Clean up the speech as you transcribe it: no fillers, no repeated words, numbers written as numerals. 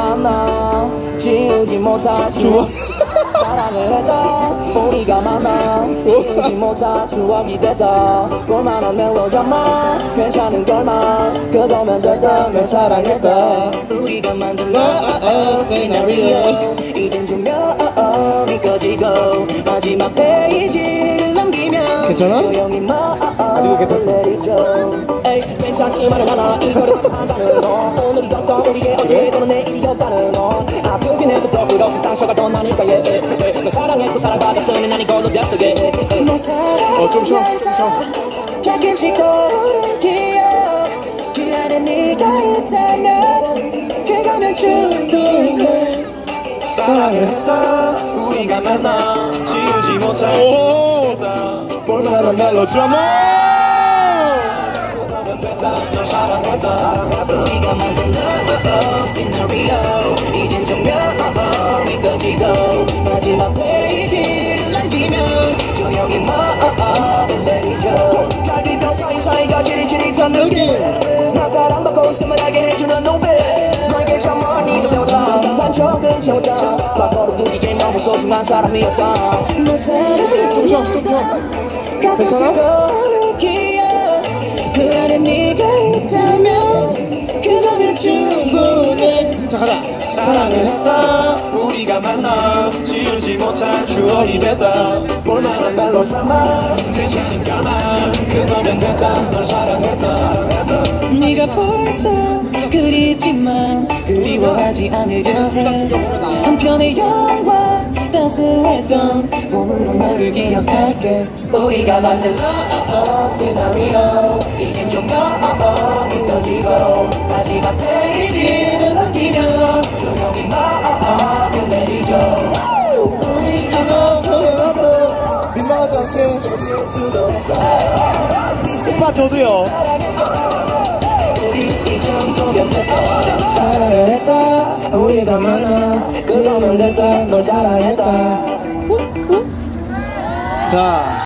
만나 지우지 못할 추억 사랑을 했다 우리가 만나 지우지 못할 추억이 됐다 볼만한 멜로드라마 괜찮은 결말 그거면 됐다 널 사랑했다 우리가 만든 시나리오 이젠 조명이 꺼지고 마지막 페이지를 남기면 괜찮아? 조용히 아직도 괜찮아? 내리죠 에이 괜찮지만은 않아 이거를 한다는 너 오늘이었던 우리의 어제 또는 내일이었다는 너 아프긴 해도 더 끝없이 상처가 더 나니까 너 사랑했고 사랑받았으니 난 이걸로 됐어 좀 쉬어 가끔씩 떠오르는 기억 그 안에 네가 있다면 그거면 충분해 사랑했다 우리가 만나 지우지 못할 볼만한 멜로드라마 널 사랑했다 우리가 만든 시나리오 이젠 조명이 꺼지고 마지막 페이지를 남기면 조용히 내리죠 갈비뼈 사이사이가 지릿지릿한 느낌 나 사랑받고 있음을 알게 해주는 눈빛 너에게 저 멀리도 배웠다 난 조금 채웠다 과거로 두기엔 너무 소중한 사람이었다 내 사랑을 좀 쉬어 괜찮아? 그 안에 네가 있다면 그거면 충분해 자 가자 사랑을 했다 우리가 만나 지우지 못할 추억이 됐다 볼만한 멜로드라마 괜찮은 결말 그거면 됐다 널 사랑했다 네가 벌써 그립지만 그리워하지 않으려 해 한편의 영화 따스했던 봄으로 너를 기억할게 우리가 만든 시나리오 이젠 조명이 꺼지고 마지막 페이지를 넘기면 조용히 내리죠 민망하지 않게 오빠 저도요 이 정도면 됐어 사랑을 했다 우리가 만나 그거면 됐다 널 사랑했다 자